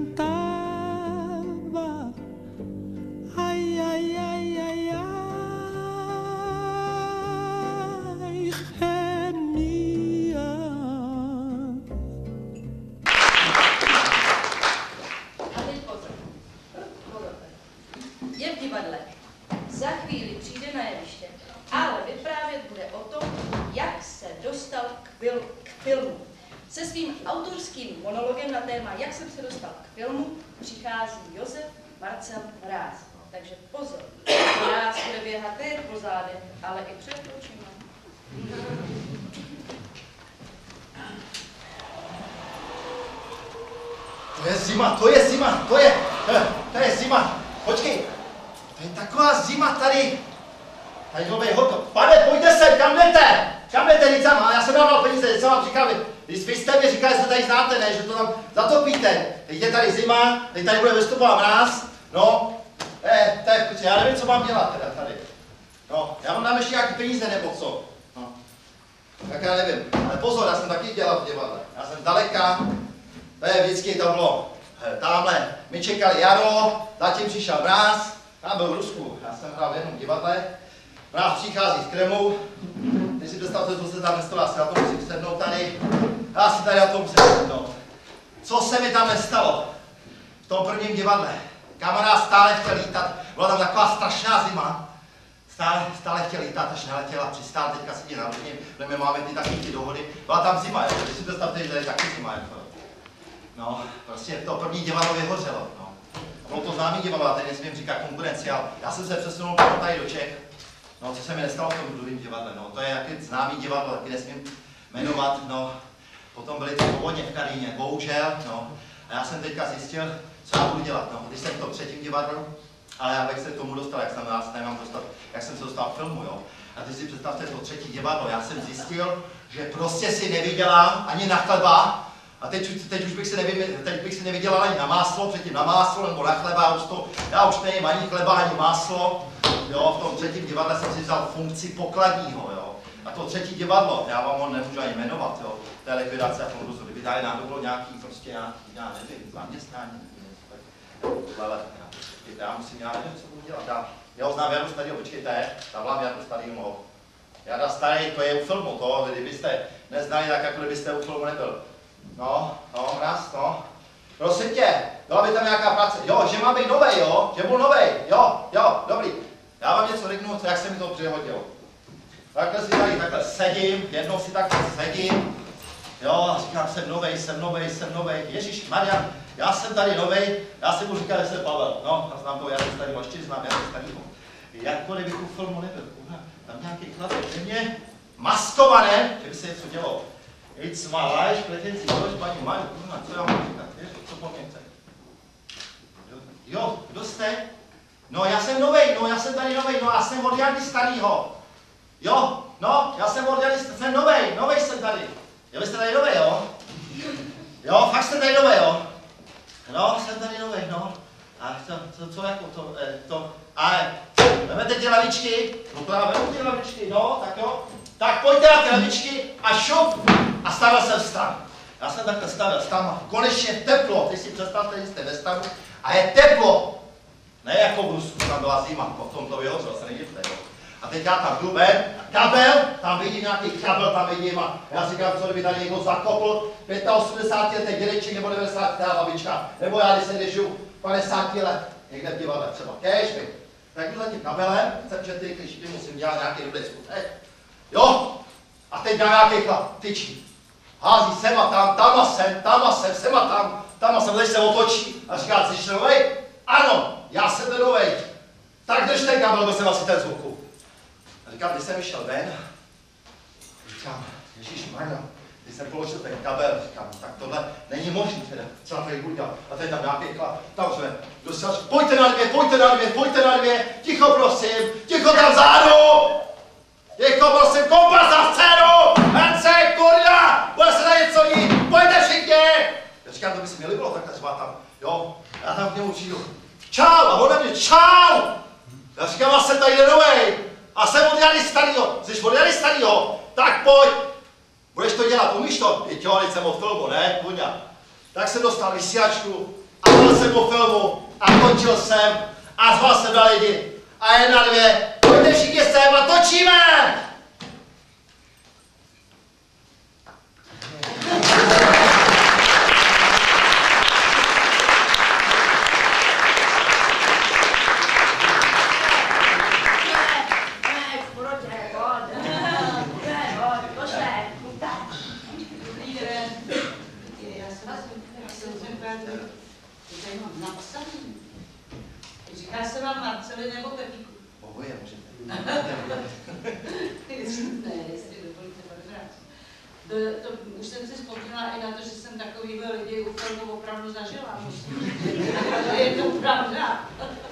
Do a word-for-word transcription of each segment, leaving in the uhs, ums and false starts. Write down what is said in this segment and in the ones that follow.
cantava. Ai, ai, ai, ai, ai, je mia. A teď pozor. Pozor. Je v divadle. Za chvíli přijde na jeviště, ale vyprávět bude o tom, jak se dostal k, bil, k filmu. Se svým autorským monologem na téma, jak jsem se dostal k filmu, přichází Josef Marcel Mráz. Takže pozor, Mráz bude běhat nejen po zádech, ale i před očima. To je zima, to je zima, to je, to je zima. Počkej, to je taková zima tady. Tady novej hotel. Pane, pojďte sem, kam jdete? Kam jdete, teď jsem, já jsem dával peníze, teď jsem vám říkal, vy, vy jste mi říkali, že to tady znáte, ne, že to tam zatopíte. Teď je tady zima, teď tady bude vystupovat mráz, no, eh, tak, počkej, já nevím, co mám dělat teda tady. No, já vám dám ještě nějaký peníze nebo co. No, tak já nevím, ale pozor, já jsem taky dělal v divadle. Já jsem daleka, to je vždycky to bylo, tamhle, my čekali jaro, zatím přišel mráz, tam byl v Rusku, já jsem hrál v jednom divadle, mráz přichází z Kremlu, teď si představte, co se tam nestalo, já si na to musím sednout tady, já si tady na to musím sednout. Co se mi tam nestalo v tom prvním divadle? Kamarád stále chtěl lítat, byla tam taková strašná zima, stále, stále chtěl lítat, až neletěla, přistál, teďka sedí na lodě, protože my máme ty taky ty dohody, byla tam zima, jo? Když si představte, že tady je taky zima, jako. No, prostě to první divadlo vyhořelo, no. Bylo to známý divadlo, a teď nesmím říkat konkurenciál. Já jsem se přesunul potom tady do Čech, no, co se mi nestalo v tom druhém divadle, no, to je jaký známý divadlo, taky nesmím jmenovat, no. Potom byly ty povodně v Karlíně, bohužel, no. A já jsem teďka zjistil, co já budu dělat, no. Když jsem v tom třetím divadlu, ale já bych se k tomu dostal, jak jsem nás nemám dostat, jak jsem se dostal k filmu, jo. A teď si představte to třetí divadlo, já jsem zjistil, že prostě si nevydělám ani na chleba. A teď, teď už bych si, nevy, teď bych si nevydělal ani na máslo, předtím na máslo nebo na chleba, už to, já už nejím ani chleba, ani máslo. Jo, v tom třetím divadle jsem si vzal funkci pokladního, jo. A to třetí divadlo, já vám ho nemůžu ani jmenovat, jo. To je likvidace a konkurzu, kdyby tady nám bylo nějaký, prostě nějaký, já nevím, zaměstnání, tohle, já musím, já nevím, co budu dělat. Já, já ho znám Jadu Starýho, počkejte, tam vám Jadu Starýho. Jada Starý, to je u filmu, to, kdybyste neznali, tak jako kdybyste u filmu nebyl. No, no, mraz, no. Prosím tě, byla by tam nějaká práce. Jo, že má být novej, jo, že byl novej, jo, jo, dobrý. Já vám něco řeknu, jak se mi to přihodilo. Takhle si tady takhle sedím, jednou si takhle sedím, jo, a říkám, jsem novej, jsem novej, jsem novej. Ježíš Maria, já jsem tady novej, já si mu říkal, že jsem Pavel. No, a znám toho Jadu Starýho, ještě znám Jadu Starýho. Jako kdybych u filmu nebyl, tam nějaký chlapec, že mě maskované, že by se něco dělo. It's my life, pletenci, proč paní Maju, kurva, co já mám říkat, víš, co po mně chce? Jo, kdo jste? No, já jsem novej, no, já jsem tady novej, no, já jsem od Jady Starýho. Jo, no, já jsem od Jady Starýho, jsem novej, novej jsem tady. Jo, vy jste tady novej, jo? Jo, fakt jste tady novej, jo? No, jsem tady novej, no. A to, to, co jako to, eh, to, ale, vemete ty lavičky, no to já vemu ty lavičky, no, tak jo. Tak pojďte na ty lavičky a šup. A stavil jsem stan. Já jsem takhle stavil stan a konečně teplo. Teď si představte, že jste ve stanu a je teplo. Ne jako v Rusku, tam byla zima, potom to vyhořelo, se nedivte, jo. A teď já tam jdu ven, kabel, tam vidím nějaký kabel, tam vidím a já si říkám, co kdyby tady někdo zakopl, osmdesát pět letý dědeček nebo devadesát letá babička, nebo já, když se držu padesát let, někde v divadle třeba, kéžby. Tak jdu za tím kabelem, jsem, že ty klišky musím dělat nějaký dobrý skutek. Jo, a teď dá nějaký chlap, tyčí. Hází sem a tam, tam a sem, tam a sem, sem a tam, tam a sem, teď se otočí a říká, jsi novej? Ano, já jsem ten novej. Tak drž ten kabel, byl jsem asi ten zvuku. A říkám, když jsem vyšel ven, říkám, ježišmarja, když jsem položil ten kabel, říkám, tak tohle není možný teda, co na tady budu dělat. A teď tam nějaký chlap, tam jsme, dostal, pojďte na dvě, pojďte na dvě, pojďte na dvě, ticho prosím, ticho tam zádu! Ticho prosím, kompas na scénu! Hence, kurňa! Bude se na něco dít! Pojďte všichni! Já říkám, to by se mi líbilo takhle zvát tam, jo? Já tam k němu přijdu. Čau! A on na mě, čau! Já říkám, já jsem tady novej! A jsem od Jady Starýho! Jsi od Jady Starýho? Tak pojď! Budeš to dělat, umíš to? Jo, teď jsem od filmu, ne, kurňa. Tak jsem dostal vysílačku a mluvil jsem o filmu a točil jsem a zval jsem na lidi. A jedna, dvě, pojďte všichni sem a točíme! Já se vám Marceli nebo Pepíku? Oboje můžete. Ne, jestli dovolíte, pardon. To, to, už jsem si vzpomněla i na to, že jsem takovýhle lidi u filmu opravdu zažila. Je to pravda.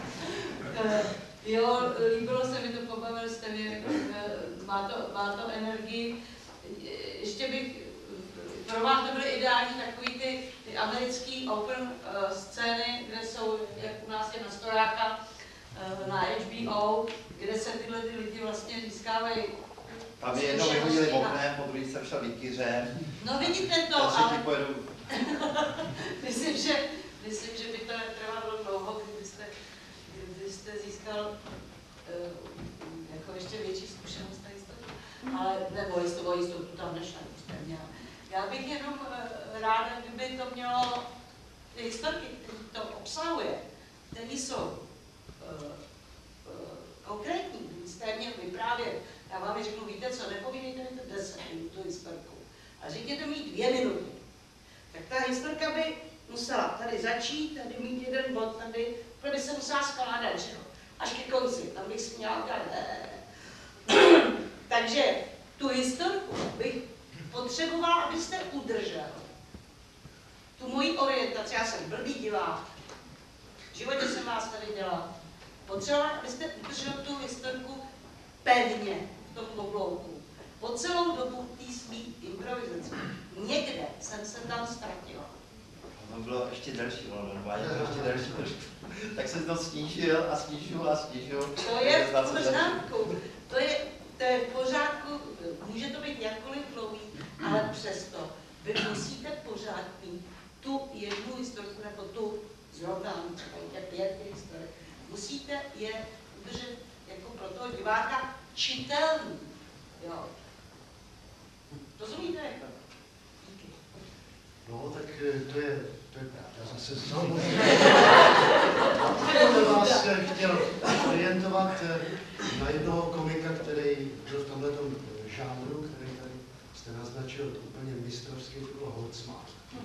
Jo, líbilo se mi to, pobavili jste mě, má to, má to energii. Ještě bych, pro vás to byly ideální takový ty, ty americký open uh, scény, kde jsou, jak u nás je na Stojáka, uh, na H B O, kde se tyhle ty lidi vlastně získávají. Tam je jednou vyhodili oknem, po druhý jsem šel vykyřem. No vidíte to, ale myslím, že, myslím, že by to netrvalo dlouho, kdybyste, kdybyste získal uh, jako ještě větší zkušenost tady z toho. Ale nebo jistou, jistotu tam nešla, jste měla. Já bych jenom uh, ráda, kdyby to mělo ty historky, které to obsahuje, které jsou uh, uh, konkrétní, jste měl vyprávět. Já vám řeknu, víte co, nepovídejte mi to deset minut, tu historku, a řekněte mi dvě minuty. Tak ta historka by musela tady začít, tady mít jeden bod, tady, tady by se musela skládat, že jo, až ke konci, tam bych si měla udělat. Takže tu historku bych potřebovala, abyste udržel tu moji orientaci. Já jsem blbý divák, v životě jsem vás tady dělal. Potřebovala, abyste udržel tu historku pevně v tom oblouku. Po celou dobu té svý improvizace. Někde jsem se tam ztratila. Ono bylo ještě delší, ono normálně bylo ještě delší trošku. Tak jsem to snížil a snížil a snížil. To je v pořádku. To je, to je v pořádku. Může to být jakkoliv dlouhý, ale přesto vy musíte pořád mít tu jednu historku nebo tu zrovna třeba těch pět historek. Musíte je udržet jako pro toho diváka čitelný. Jo. Rozumíte? Díky. No, tak to je, to je pravda. Zase znovu. Já bych vás chtěl orientovat na jednoho komika, který byl v tomhletom žánru, který tady jste naznačil úplně mistrovský, to byl Holzmann.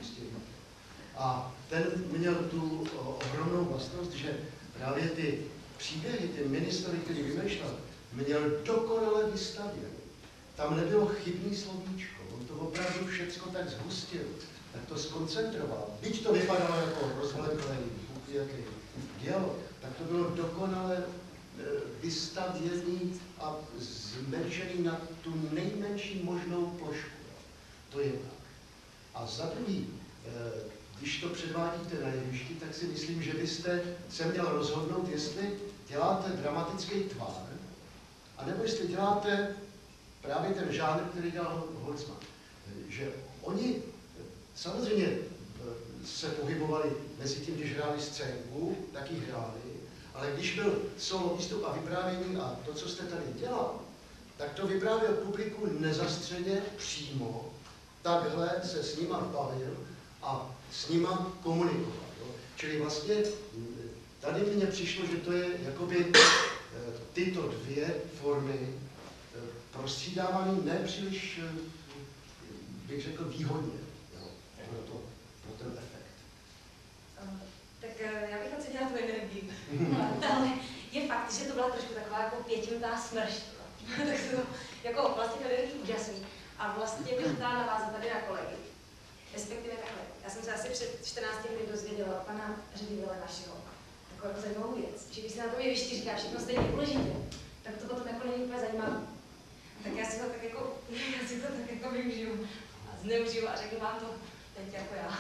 A ten měl tu ohromnou vlastnost, že právě ty příběhy, ty ministry, který vymýšlel, měl dokonale vystavěný. Tam nebylo chybný slovíčko, on to opravdu všecko tak zhustil, tak to zkoncentroval. Byť to vypadalo jako rozvleklý, jaký dialog, tak to bylo dokonale e, vystavěný a zmenšený na tu nejmenší možnou plošku. To je tak. A za druhý, e, když to předvádíte na jevišti, tak si myslím, že byste se měl rozhodnout, jestli děláte dramatický tvar, anebo jestli děláte právě ten žánr, který dělal Holzmann. Že oni samozřejmě se pohybovali mezi tím, když hráli scénku, tak ji hráli, ale když byl solo výstup a vyprávění a to, co jste tady dělal, tak to vyprávěl publiku nezastředně přímo, takhle se s nima bavil a s nima komunikoval. Jo? Čili vlastně tady mně přišlo, že to je jakoby tyto dvě formy prostřídávaný nepříliš, bych řekl, výhodně, jo, pro, to, pro ten efekt. Tak já bych ocenila tu energii. Ale je fakt, že to byla trošku taková jako pětiminutá smršť. Tak to jako vlastně to je úžasný. A vlastně bych chtěla navázat tady na kolegy. Respektive takhle. Já jsem se asi před čtrnácti dny dozvěděla od pana ředitele našeho takovou jako zajímavou věc, že když se na tom jevišti říká všechno stejně důležitě, tak to potom jako není úplně zajímavé. Tak já si to tak jako, já si to tak jako využiju a zneužiju a řeknu vám to teď jako já.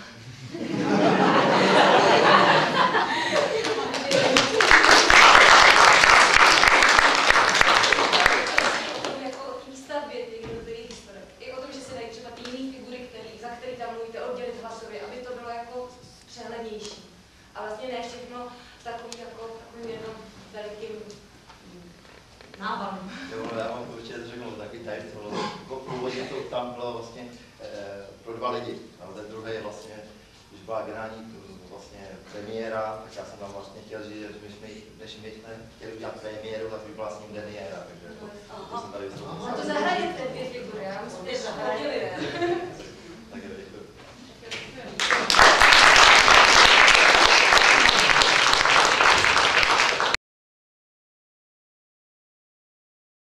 Jako o té stavbě těch jednotlivých historek. I o tom, že se dají třeba ty jiné figury, který, za který tam mluvíte, oddělit hlasově, aby to bylo jako přehlednější. A vlastně ne všechno takový jako takovým jednom velikým návalem. Jo, no, já vám to určitě řeknu, takový tajemství. Původně to tam bylo vlastně eh, pro dva lidi, ale ten druhý je vlastně, když byla generální vlastně premiéra, tak já jsem tam vlastně chtěl říct, že my jsme, než my jsme chtěli udělat premiéru, tak by byla s ním derniéra, takže to, to jsem tady vystoupil. A to zahraje